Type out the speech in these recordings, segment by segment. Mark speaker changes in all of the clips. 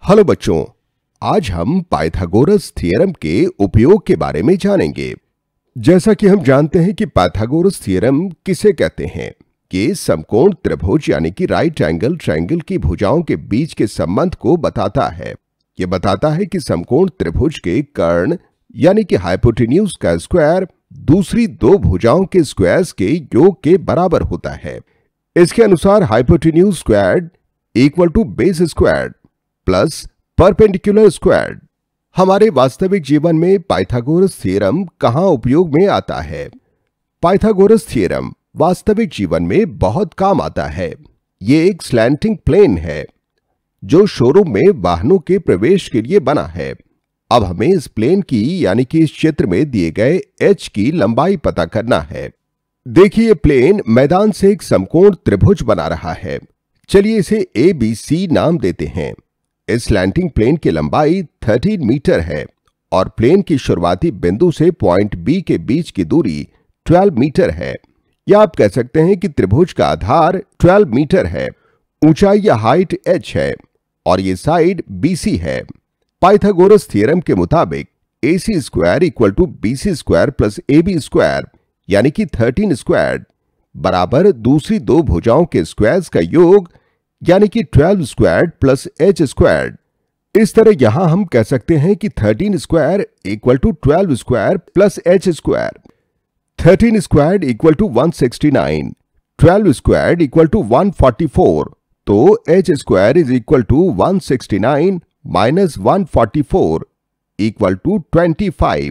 Speaker 1: Hello बच्चों, आज हम पाइथागोरस थ्योरम के उपयोग के बारे में जानेंगे। जैसा कि हम जानते हैं कि पाइथागोरस थ्योरम किसे कहते हैं कि समकोण त्रिभुज यानी कि राइट एंगल ट्रायंगल की भुजाओं के बीच के संबंध को बताता है। यह बताता है कि समकोण त्रिभुज के कर्ण यानी कि हाइपोटेन्यूज का स्क्वायर दूसरी दो भुजाओं के स्क्वायर्स के योग के बराबर होता है। इसके अनुसार hypotenuse squared equal to base squared plus perpendicular squared. हमारे वास्तविक जीवन में पाइथागोरस थ्योरम कहां उपयोग में आता है? पाइथागोरस थ्योरम वास्तविक जीवन में बहुत काम आता है। यह एक स्लैंटिंग प्लेन है जो शोरूम में वाहनों के प्रवेश के लिए बना है। अब हमें इस प्लेन की यानी कि इस क्षेत्र में दिए गए h की लंबाई पता करना है। देखिए, प्लेन मैदान से एक समकोण त्रिभुज बना रहा है। चलिए इसे ABC नाम देते हैं। इस स्लैंटिंग प्लेन की लंबाई 13 मीटर है और प्लेन की शुरुआती बिंदु से पॉइंट B के बीच की दूरी 12 मीटर है। या आप कह सकते हैं कि त्रिभुज का आधार 12 मीटर है, ऊंचाई या हाइट h है और ये साइड BC है। पाइथागोरस थ्योरम के मुताबिक AC square equal to BC square plus AB square यानी कि 13 स्क्वायर बराबर दूसरी दो भुजाओं के स्क्वायर्स का योग यानी कि 12 स्क्वायर प्लस h स्क्वायर। इस तरह यहां हम कह सकते हैं कि 13 square equal to 12 square plus h square. 13 square equal to 169, 12 square equal to 144, तो h square is equal to 169 minus 144 equal to 25।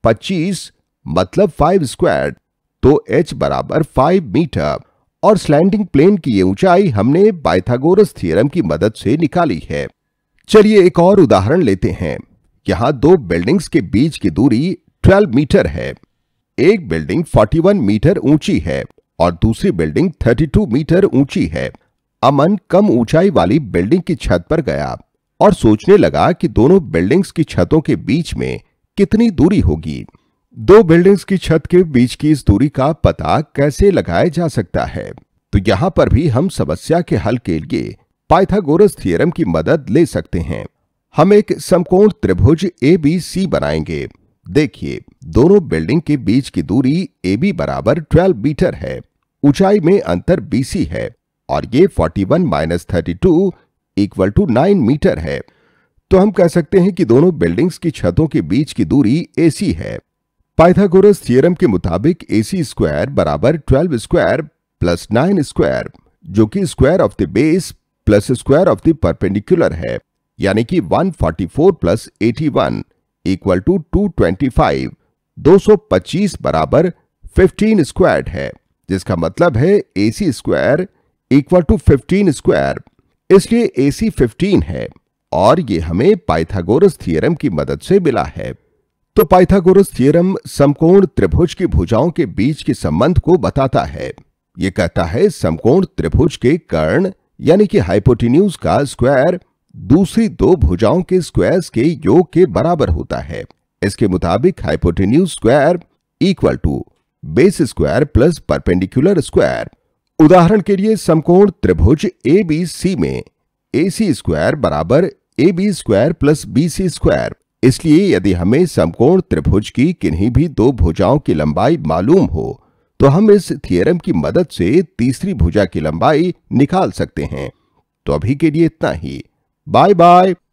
Speaker 1: 25 मतलब 5 स्क्वायर, तो h बराबर 5 मीटर। और स्लैंटिंग प्लेन की ये ऊंचाई हमने पाइथागोरस थ्योरम की मदद से निकाली है। चलिए एक और उदाहरण लेते हैं। यहां दो बिल्डिंग्स के बीच की दूरी 12 मीटर है। एक बिल्डिंग 41 मीटर ऊंची है और दूसरी बिल्डिंग 32 मीटर ऊंची है। अमन कम ऊंचाई वाली बिल्डिंग की छत पर गया और सोचने लगा कि दोनों बिल्डिंग्स की छतों के बीच में कितनी दूरी होगी। दो बिल्डिंग्स की छत के बीच की इस दूरी का पता कैसे लगाया जा सकता है? तो यहां पर भी हम समस्या के हल के लिए पाइथागोरस थ्योरम की मदद ले सकते हैं। हम एक समकोण त्रिभुज ABC बनाएंगे। देखिए, दोनों बिल्डिंग के बीच की दूरी AB बराबर 12 मीटर है, ऊंचाई में अंतर BC है और ये 41 माइनस 32 इक्वल टू 9 मीटर है। तो हम कह सकते हैं कि दोनों बिल्डिंग्स की छतों के बीच की दूरी AC है। पाइथागोरस थ्योरम के मुताबिक AC स्क्वायर बराबर 12 स्क्वायर प्लस 9 स्क्वायर, जो कि square of the base plus square of the perpendicular है, यानी कि 144 प्लस 81 इक्वल टू 225। 225 बराबर 15 स्क्वायर है, जिसका मतलब है AC square equal to 15 square. इसलिए AC 15 है और ये हमें पाइथागोरस थ्योरम की मदद से मिला है। तो पाइथागोरस थ्योरम समकोण त्रिभुज की भुजाओं के बीच के संबंध को बताता है। यह कहता है समकोण त्रिभुज के कर्ण यानी कि हाइपोटेन्यूज का स्क्वायर दूसरी दो भुजाओं के स्क्वायर्स के योग के बराबर होता है। इसके मुताबिक hypotenuse square equal to base square plus perpendicular square. उदाहरण के लिए समकोण त्रिभुज ABC में AC स्क्वायर बराबर AB square plus BC square. इसलिए यदि हमें समकोण त्रिभुज की किन्हीं भी दो भुजाओं की लंबाई मालूम हो तो हम इस थ्योरम की मदद से तीसरी भुजा की लंबाई निकाल सकते हैं। तो अभी के लिए इतना ही। Bye bye.